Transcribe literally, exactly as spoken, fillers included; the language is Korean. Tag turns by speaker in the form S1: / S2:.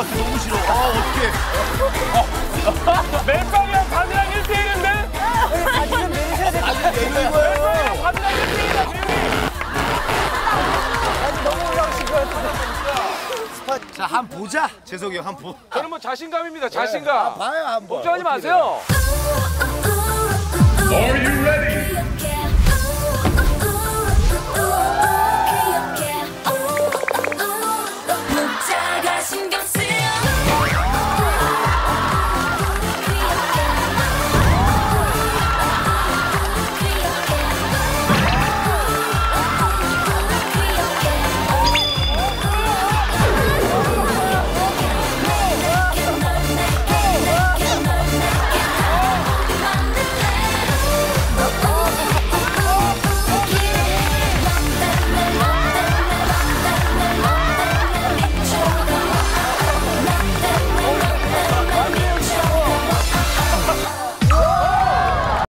S1: 나한테 너무 싫어. 아, 어떡해.
S2: 멜빵이랑 바지랑 일 대 일인데?
S3: 바지는 내리셔야 돼. 바지 내리는 거예요.
S2: 멜빵이랑 바지랑 일 대 일이야, 지금.
S3: 바지 너무 올라오신 거예요.
S1: 자, 한 번 보자. 재석이 형, 한 번 보.
S2: 저는 뭐 자신감입니다, 자신감.
S3: 봐요, 한번.
S2: 걱정하지 마세요.
S4: Are you ready?